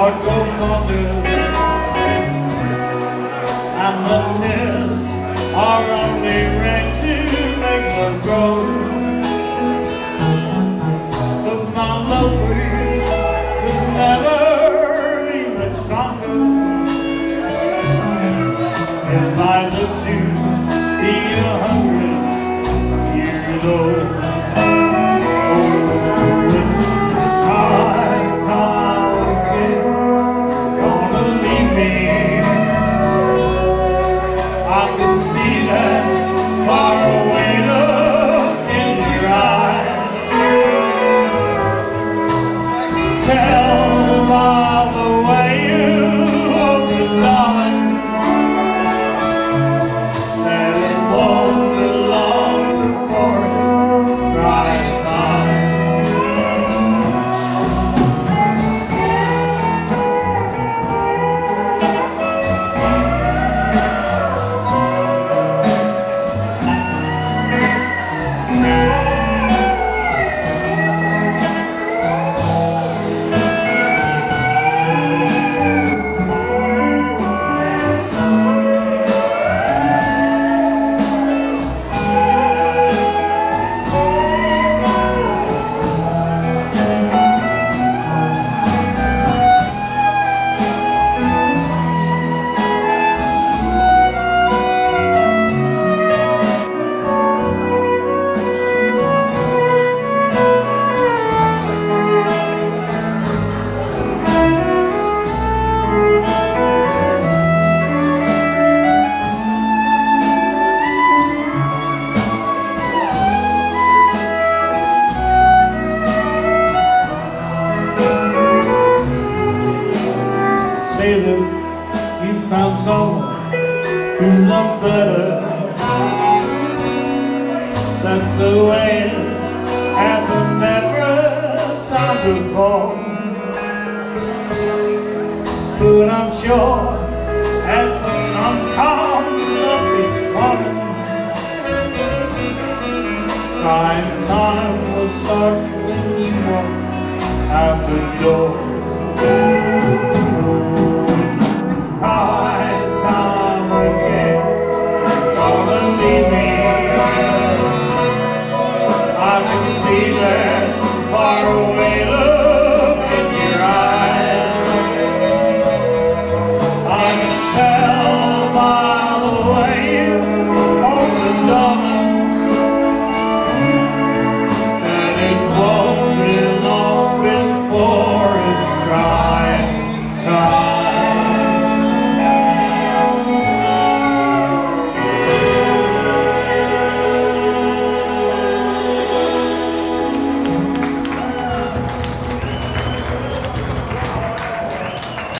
heart grows fonder, and the tears are only rain to make love grow. But my love for you could never be much stronger if I lived to be 100 years old. Tell by the way you hold me, darling, that it won't be long before it's right time. Say that you found someone who loved better. That's the way it's happened every time before. But I'm sure as the sun comes up each morning, crying time will start when you walk out the door.